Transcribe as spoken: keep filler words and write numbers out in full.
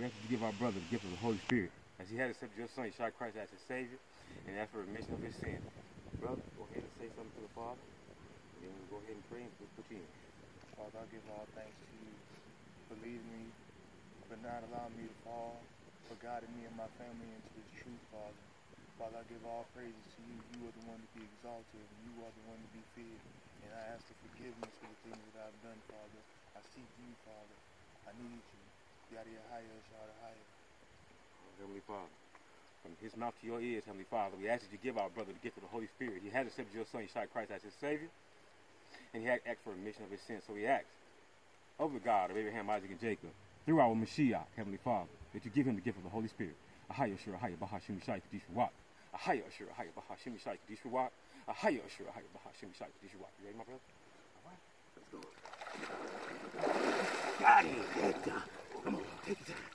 We ask you to give our brother the gift of the Holy Spirit, as he had accepted your Son, Yeshua Christ, as his Savior, and ask for remission of his sin. Brother, go ahead and say something to the Father, and then we'll go ahead and pray and put, put you in. Father, I give all thanks to you for leading me, for not allowing me to fall, for guiding me and my family into this truth, Father. Father, I give all praises to you. You are the one to be exalted, and you are the one to be feared. And I ask for forgiveness for the things that I've done, Father. I seek you, Father. I need you. Yada Yahaya, Shada Haya. Heavenly Father, from his mouth to your ears, Heavenly Father, we ask that you give our brother the gift of the Holy Spirit. He had accepted your Son, Yeshua Christ, as his Savior, and he had asked for remission of his sins. So we ask of the God of Abraham, Isaac, and Jacob, through our Mashiach, Heavenly Father, that you give him the gift of the Holy Spirit. Ahaya Ashura Ahaya Bahashim Shai Kadish Wak. Ahaya Ashura Ahaya Bahashim Shai Kadish Wak. Ahaya Ashura Ahaya Bahashim Shai Kadish Wak. You ready, my brother? All right, let's go. Got it. Come on, take your time.